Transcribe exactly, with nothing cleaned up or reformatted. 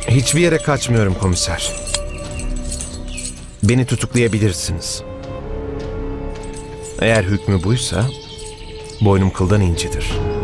Hiçbir yere kaçmıyorum komiser. Beni tutuklayabilirsiniz. Eğer hükmü buysa boynum kıldan incidir.